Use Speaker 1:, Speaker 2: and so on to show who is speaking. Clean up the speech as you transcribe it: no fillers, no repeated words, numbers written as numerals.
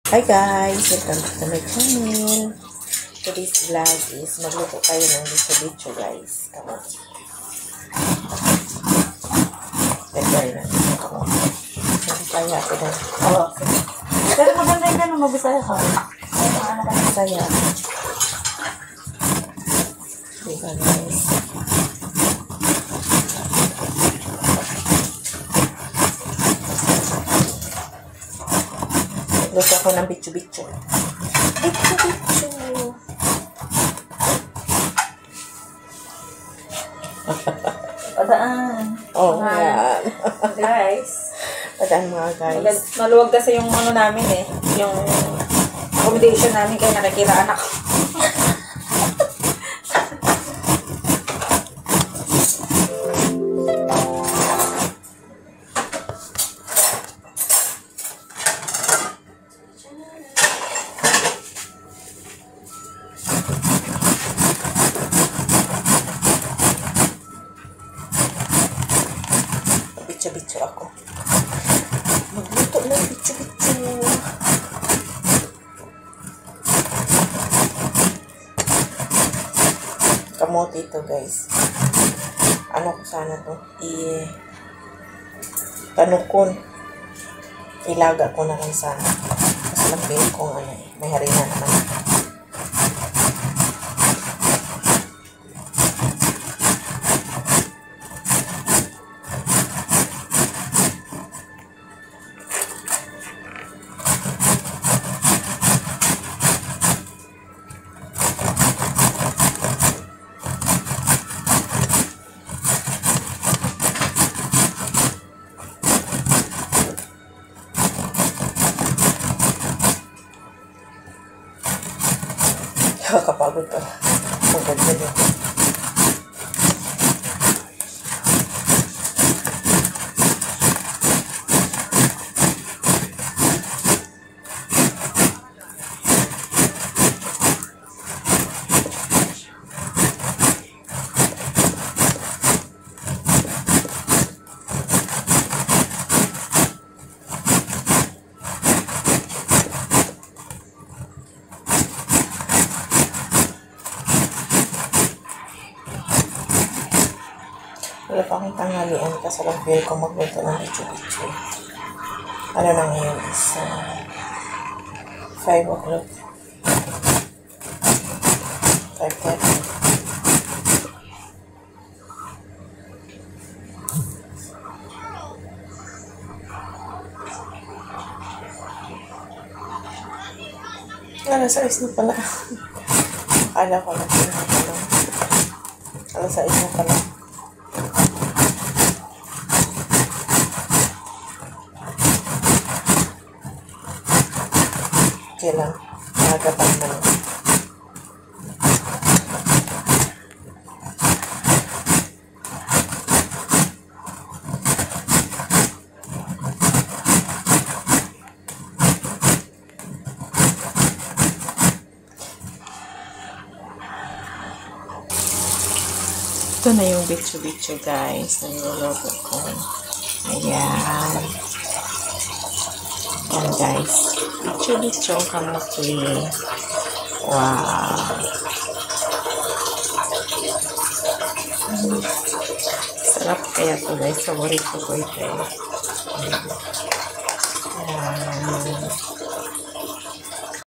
Speaker 1: Hi guys! Welcome back to my channel. Today's vlog is magluto tayo ng bicho-bichong guys. Kamote. Lagyan natin yung kamote. Mabisaya ako dahil. Oo.
Speaker 2: Pero maganda yung gano'n, mabisaya ka.
Speaker 1: Mabisaya. Diba guys? Luto ako ng bicho-bicho. Bicho-bicho.
Speaker 2: Padaan.
Speaker 1: Oh, yan.
Speaker 2: Guys.
Speaker 1: Padaan mga guys.
Speaker 2: Maluwag kasi yung ano namin eh. Yung accommodation namin kaya nakikiraan ako.
Speaker 1: Bicho-bicho ako. Magluto ng bicho-bicho. Kamote ito guys. Ano ko sana to? Tanukon. Ilaga ko na lang sana. Mas magpili kong ano eh. May harina naman. Kakapagod pa. Ang ganda niya. Wala pa akong tanghalian kasi lang feel ko magluto ng bicho-bicho. Ano na ngayon is 5 o'clock. 5:30. Alas 6 na pala. Akala ko lang sila na pala. Alas 6 na pala. Okay lang. Nagapang naman. Ito na yung bicho-bicho guys. Niluluto ko. Ayan. Ayan guys. Bicho-bicho kamote. Wow. Sarap kaya ito guys. Favorito ko ito. Ayan.